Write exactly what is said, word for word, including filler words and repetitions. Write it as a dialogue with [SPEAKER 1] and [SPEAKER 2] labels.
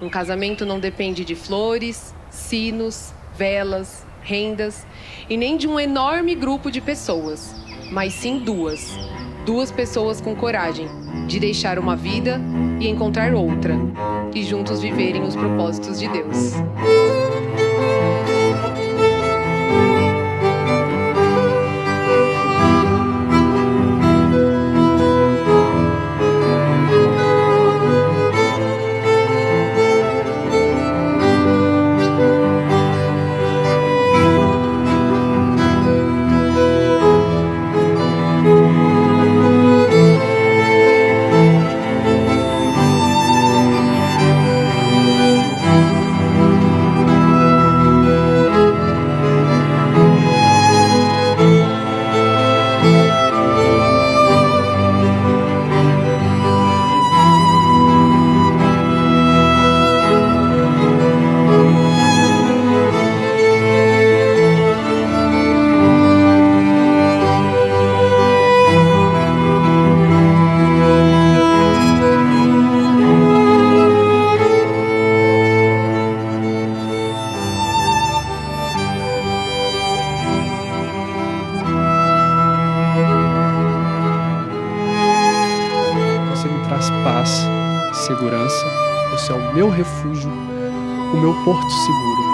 [SPEAKER 1] Um casamento não depende de flores, sinos, velas, rendas e nem de um enorme grupo de pessoas, mas sim duas. Duas pessoas com coragem de deixar uma vida e encontrar outra, e juntos viverem os propósitos de Deus.
[SPEAKER 2] Paz, segurança, você é o meu refúgio, o meu porto seguro.